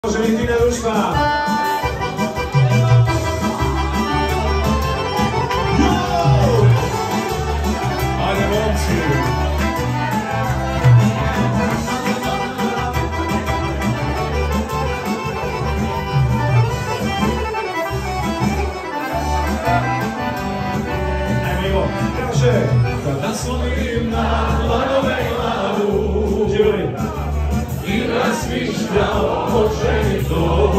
Valentina društva. Ajde momci. Evo, kaže, kad naslovim na planove glavu i razmišljao o ženi to.